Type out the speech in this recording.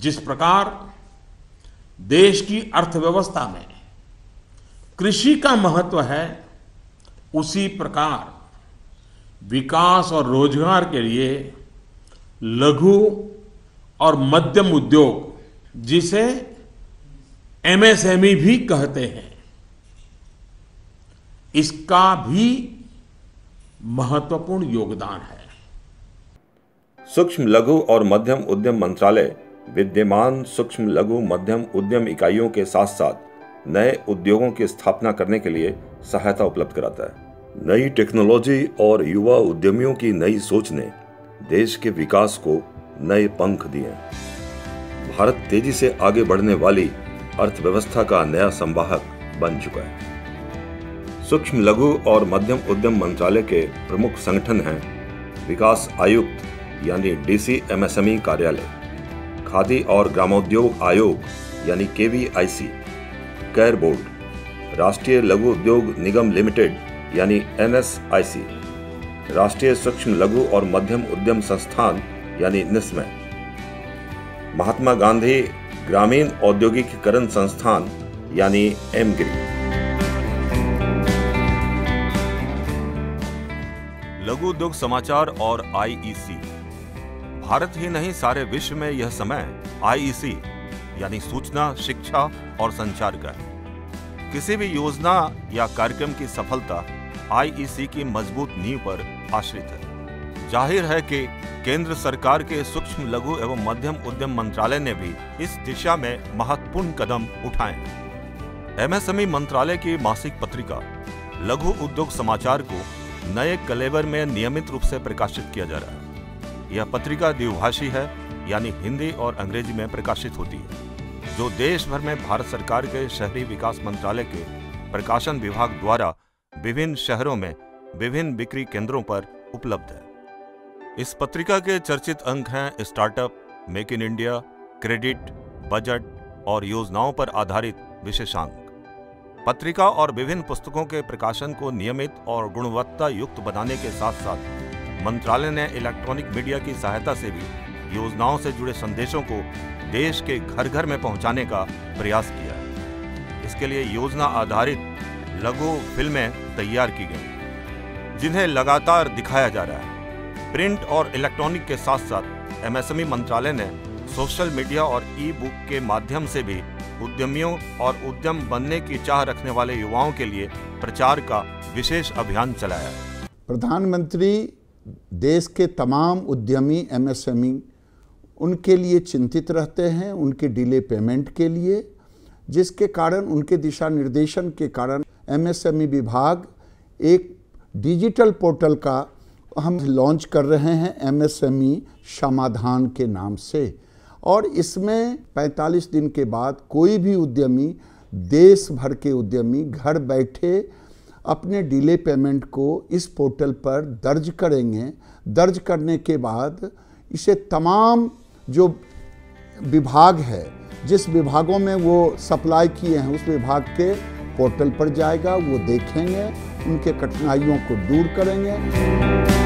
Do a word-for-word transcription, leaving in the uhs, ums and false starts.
जिस प्रकार देश की अर्थव्यवस्था में कृषि का महत्व है, उसी प्रकार विकास और रोजगार के लिए लघु और मध्यम उद्योग, जिसे एम एस एम ई भी कहते हैं, इसका भी महत्वपूर्ण योगदान है। सूक्ष्म लघु और मध्यम उद्यम मंत्रालय विद्यमान सूक्ष्म लघु मध्यम उद्यम इकाइयों के साथ साथ नए उद्योगों की स्थापना करने के लिए सहायता उपलब्ध कराता है। नई टेक्नोलॉजी और युवा उद्यमियों की नई सोच ने देश के विकास को नए पंख दिए। भारत तेजी से आगे बढ़ने वाली अर्थव्यवस्था का नया संवाहक बन चुका है। सूक्ष्म लघु और मध्यम उद्यम मंत्रालय के प्रमुख संगठन हैं विकास आयुक्त यानी D C M S M E कार्यालय, खादी और ग्रामोद्योग आयोग यानी के we I C, char board, राष्ट्रीय लघु उद्योग निगम लिमिटेड यानी एन एस आई सी, राष्ट्रीय सूक्ष्म लघु और मध्यम उद्यम संस्थान यानी निस्मय, महात्मा गांधी ग्रामीण औद्योगिकीकरण संस्थान यानी एमगिरी। लघु उद्योग समाचार और आई ई सी। भारत ही नहीं सारे विश्व में यह समय आई ई सी यानी सूचना, शिक्षा और संचार का है। किसी भी योजना या कार्यक्रम की सफलता आई ई सी की मजबूत नींव पर आश्रित है। जाहिर है कि केंद्र सरकार के सूक्ष्म लघु एवं मध्यम उद्यम मंत्रालय ने भी इस दिशा में महत्वपूर्ण कदम उठाए हैं। एम एस एम ई मंत्रालय की मासिक पत्रिका लघु उद्योग समाचार को नए कलेवर में नियमित रूप से प्रकाशित किया जा रहा है। यह पत्रिका द्विभाषी है, यानी हिंदी और अंग्रेजी में प्रकाशित होती है, जो देश भर में भारत सरकार के शहरी विकास मंत्रालय के प्रकाशन विभाग द्वारा विभिन्न शहरों में विभिन्न बिक्री केंद्रों पर उपलब्ध है। इस पत्रिका के चर्चित अंक हैं startup, make in India, credit, budget और योजनाओं पर आधारित विशेषांक। पत्रिका और विभिन्न पुस्तकों के प्रकाशन को नियमित और गुणवत्ता युक्त बनाने के साथ साथ मंत्रालय ने इलेक्ट्रॉनिक मीडिया की सहायता से भी योजनाओं से जुड़े संदेशों को देश के घर घर में पहुंचाने का प्रयास किया है। इसके लिए योजना आधारित लघु फिल्में तैयार की गई, जिन्हें लगातार दिखाया जा रहा है। प्रिंट और इलेक्ट्रॉनिक के साथ साथ एम एस एम ई मंत्रालय ने सोशल मीडिया और ई बुक के माध्यम से भी उद्यमियों और उद्यम बनने की चाह रखने वाले युवाओं के लिए प्रचार का विशेष अभियान चलाया है। प्रधानमंत्री देश के तमाम उद्यमी एम एस एम ई उनके लिए चिंतित रहते हैं, उनके डिले पेमेंट के लिए, जिसके कारण उनके दिशा निर्देशन के कारण एम एस एम ई विभाग एक डिजिटल पोर्टल का हम लॉन्च कर रहे हैं एम एस एम ई समाधान के नाम से। और इसमें पैंतालीस दिन के बाद कोई भी उद्यमी, देश भर के उद्यमी घर बैठे अपने डिले पेमेंट को इस पोर्टल पर दर्ज करेंगे। दर्ज करने के बाद इसे तमाम जो विभाग है, जिस विभागों में वो सप्लाई किए हैं, उस विभाग के पोर्टल पर जाएगा, वो देखेंगे, उनके कठिनाइयों को दूर करेंगे।